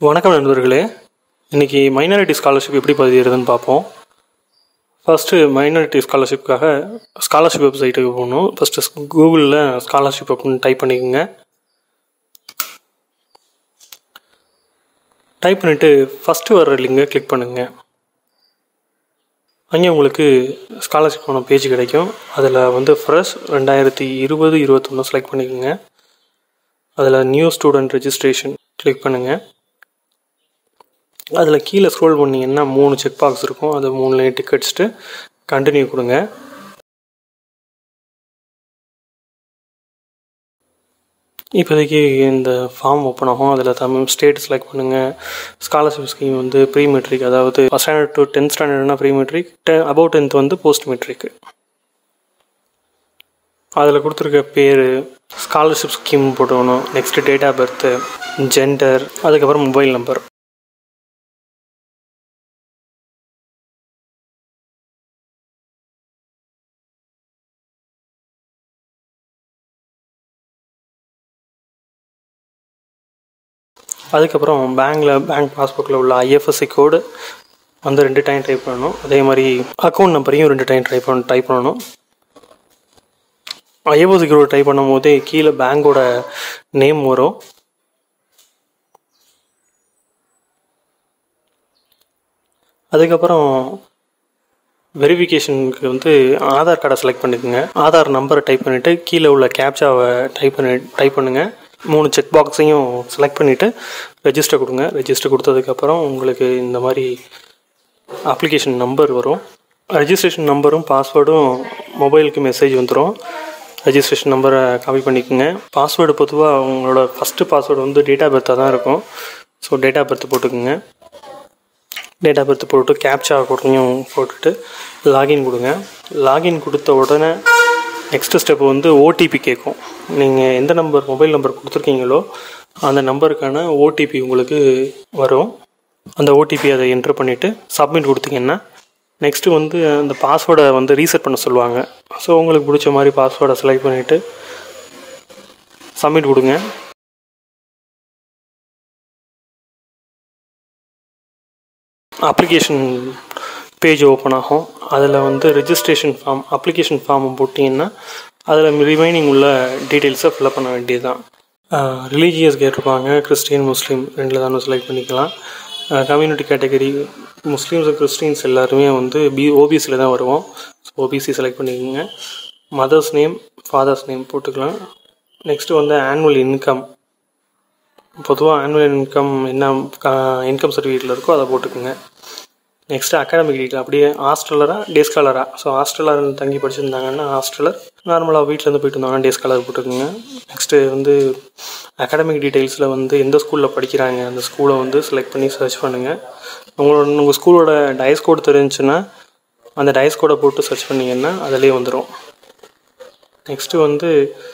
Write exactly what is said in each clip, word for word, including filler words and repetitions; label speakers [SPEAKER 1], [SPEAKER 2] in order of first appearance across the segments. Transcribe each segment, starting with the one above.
[SPEAKER 1] வணக்கம் நண்பர்களே. இன்றைக்கி மைனாரிட்டி ஸ்காலர்ஷிப் எப்படி பதிகிறதுன்னு பார்ப்போம். ஃபஸ்ட்டு மைனாரிட்டி ஸ்காலர்ஷிப்காக ஸ்காலர்ஷிப் வெப்சைட்டுக்கு போகணும். ஃபஸ்ட்டு கூகுளில் ஸ்காலர்ஷிப் அப்படின்னு டைப் பண்ணிக்கோங்க. டைப் பண்ணிவிட்டு ஃபஸ்ட்டு வர்ற லிங்கை கிளிக் பண்ணுங்கள். அங்கே உங்களுக்கு ஸ்காலர்ஷிப்பான பேஜ் கிடைக்கும். அதில் வந்து ஃப்ரெஷ் ரெண்டாயிரத்தி இருபது இருபத்தொன்று செலக்ட் பண்ணிக்கோங்க. அதில் நியூ ஸ்டூடெண்ட் ரெஜிஸ்ட்ரேஷன் கிளிக் பண்ணுங்கள். அதில் கீழே ஸ்க்ரோல் பண்ணிங்கன்னா மூணு செக் பாக்ஸ் இருக்கும். அது மூணுலேயும் டிக் அடிச்சுட்டு கண்டினியூ கொடுங்க. இப்போதைக்கு இந்த ஃபார்ம் ஓப்பன் ஆகும். அதில் தமிழ் ஸ்டேட் செலக்ட் பண்ணுங்கள். ஸ்காலர்ஷிப் ஸ்கீம் வந்து ப்ரீ மெட்ரிக், அதாவது ஃபஸ்ட் ஸ்டாண்டர்ட் டு டென்த் ஸ்டாண்டர்ட்னா ப்ரீ மெட்ரிக், டெ அபவுட் டென்த் வந்து போஸ்ட் மெட்ரிக். அதில் கொடுத்துருக்க பேர், ஸ்காலர்ஷிப் ஸ்கீம் போட்டுக்கணும். Next date of birth, gender, அதுக்கப்புறம் மொபைல் நம்பர். அதுக்கப்புறம் பேங்க்கில் பேங்க் பாஸ்புக்கில் உள்ள ஐஎஃப்எஸ்சி கோடு வந்து ரெண்டு டைம் டைப் பண்ணணும். அதே மாதிரி அக்கௌண்ட் நம்பரையும் ரெண்டு டைம் டைப் பண்ண டைப் பண்ணணும். ஐஎஃப்எஸ்சி கோடு டைப் பண்ணும் போதே கீழே பேங்கோட நேம் வரும். அதுக்கப்புறம் வெரிஃபிகேஷனுக்கு வந்து ஆதார் கார்டை செலக்ட் பண்ணிக்கோங்க. ஆதார் நம்பரை டைப் பண்ணிவிட்டு கீழே உள்ள கேப்சாவை டைப் பண்ணி டைப் பண்ணுங்கள். மூணு செக் பாக்ஸையும் செலக்ட் பண்ணிவிட்டு ரெஜிஸ்டர் கொடுங்க. ரெஜிஸ்டர் கொடுத்ததுக்கப்புறம் உங்களுக்கு இந்த மாதிரி அப்ளிகேஷன் நம்பர் வரும். ரெஜிஸ்ட்ரேஷன் நம்பரும் பாஸ்வேர்டும் மொபைலுக்கு மெசேஜ் வந்துடும். ரெஜிஸ்ட்ரேஷன் நம்பரை காப்பி பண்ணிக்கோங்க. பாஸ்வேர்டு பொதுவாக உங்களோட ஃபஸ்ட்டு பாஸ்வேர்டு வந்து டேட் ஆஃப் பர்த்தாக தான் இருக்கும். ஸோ டேட் ஆஃப் பர்த் போட்டுக்கோங்க. டேட் ஆஃப் பர்த் போட்டு கேப்சா கோடையும் போட்டுட்டு லாகின் கொடுங்க. லாகின் கொடுத்த உடனே நெக்ஸ்ட்டு ஸ்டெப் வந்து ஓடிபி கேட்கும். நீங்கள் எந்த நம்பர் மொபைல் நம்பர் கொடுத்துருக்கீங்களோ அந்த நம்பருக்கான ஓடிபி உங்களுக்கு வரும். அந்த ஓடிபி அதை என்ட்ரு பண்ணிவிட்டு சப்மிட் கொடுத்தீங்கன்னா நெக்ஸ்ட்டு வந்து அந்த பாஸ்வேர்டை வந்து ரீசெட் பண்ண சொல்லுவாங்க. ஸோ உங்களுக்கு பிடிச்ச மாதிரி பாஸ்வேர்டை செலக்ட் பண்ணிவிட்டு சப்மிட் கொடுங்க. அப்ளிகேஷன் பேஜ் ஓப்பன் ஆகும். அதில் வந்து ரெஜிஸ்ட்ரேஷன் ஃபார்ம், அப்ளிகேஷன் ஃபார்ம் போட்டிங்கன்னா அதில் ரிமைனிங் உள்ள டீட்டெயில்ஸை ஃபில்அப் பண்ண வேண்டியது தான். ரிலீஜியஸ் கேட்டிருப்பாங்க, கிறிஸ்டின் முஸ்லீம் ரெண்டில் தான் செலக்ட் பண்ணிக்கலாம். கம்யூனிட்டி கேட்டகரி முஸ்லீம்ஸ் கிறிஸ்டின்ஸ் எல்லாருமே வந்து பி ஓபிசியில் தான் வருவோம். ஸோ ஓபிசி செலக்ட் பண்ணிக்கோங்க. மதர்ஸ் நேம், ஃபாதர்ஸ் நேம் போட்டுக்கலாம். நெக்ஸ்ட்டு வந்து ஆனுவல் இன்கம், பொதுவாக ஆனுவல் இன்கம் என்ன இன்கம் சர்டிஃபிகேட்டில் இருக்கோ அதை போட்டுக்கோங்க. நெக்ஸ்ட்டு அகாடமிக் டீட்டெயில், அப்படியே ஹாஸ்டலராக டே ஸ்காலராக. ஸோ ஹாஸ்டலர் தங்கி படிச்சிருந்தாங்கன்னா ஹாஸ்டலர், நார்மலாக வீட்டிலேருந்து போயிட்டு இருந்தாங்கன்னா டே ஸ்காலர் போட்டுக்கோங்க. நெக்ஸ்ட்டு வந்து அகாடமிக் டீட்டெயில்ஸில் வந்து எந்த ஸ்கூலில் படிக்கிறாங்க அந்த ஸ்கூலை வந்து செலக்ட் பண்ணி சர்ச் பண்ணுங்கள். உங்களோட உங்கள் ஸ்கூலோட டயஸ் கோட் தெரிஞ்சுன்னா அந்த டயஸ் கோடை போட்டு சர்ச் பண்ணிங்கன்னா அதிலே வந்துடும். நெக்ஸ்ட்டு வந்து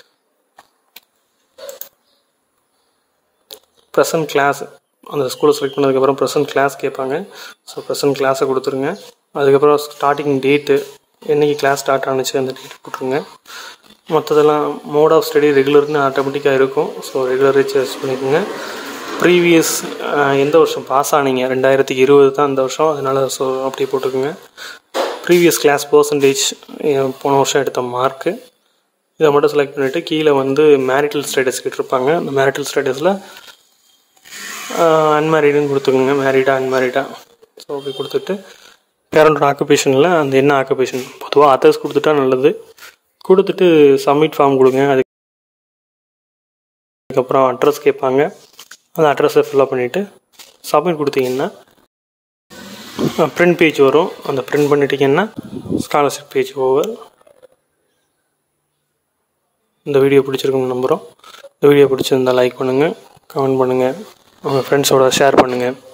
[SPEAKER 1] ப்ரெசன்ட் கிளாஸ், அந்த ஸ்கூலை செலக்ட் பண்ணதுக்கப்புறம் ப்ரெசன்ட் கிளாஸ் கேட்பாங்க. ஸோ ப்ரெசன்ட் கிளாஸை கொடுத்துருங்க. அதுக்கப்புறம் ஸ்டார்டிங் டேட்டு, என்றைக்கு கிளாஸ் ஸ்டார்ட் ஆனிச்சு அந்த டேட் போட்டுருங்க. மற்றதெல்லாம் மோட் ஆஃப் ஸ்டடி ரெகுலர்னு ஆட்டோமேட்டிக்காக இருக்கும். ஸோ ரெகுலரே சர்ச் பண்ணிக்கோங்க. ப்ரீவியஸ் எந்த வருஷம் பாஸ் ஆனீங்க, ரெண்டாயிரத்தி இருபது தான் இந்த வருஷம், அதனால் ஸோ அப்படியே போட்டுக்கோங்க. ப்ரீவியஸ் கிளாஸ் பர்சன்டேஜ், போன வருஷம் எடுத்த மார்க்கு, இதை மட்டும் செலக்ட் பண்ணிவிட்டு கீழே வந்து மேரிட்டல் ஸ்டேட்டஸ் கேட்டிருப்பாங்க. அந்த மேரிட்டல் ஸ்டேட்டஸில் அன்மேரிடுன்னு கொடுத்துக்கோங்க. மேரிடா அன்மேரிடா. ஸோ அப்படி கொடுத்துட்டு பேரண்டோட ஆக்குபேஷனில் அந்த என்ன ஆக்குபேஷன், பொதுவாக அதர்ஸ் கொடுத்துட்டா நல்லது. கொடுத்துட்டு சப்மிட் ஃபார்ம் கொடுங்க. அதுக்கப்புறம் அட்ரஸ் கேட்பாங்க. அந்த அட்ரஸை ஃபில்அப் பண்ணிவிட்டு சப்மிட் கொடுத்தீங்கன்னா ப்ரிண்ட் பேஜ் வரும். அந்த ப்ரிண்ட் பண்ணிட்டீங்கன்னா ஸ்காலர்ஷிப் பேஜ் ஓவர். இந்த வீடியோ பிடிச்சிருக்குன்னு நம்புகிறோம். இந்த வீடியோ பிடிச்சிருந்தால் லைக் பண்ணுங்கள், கமெண்ட் பண்ணுங்கள், உங்கள் ஃப்ரெண்ட்ஸோட ஷேர் பண்ணுங்கள்.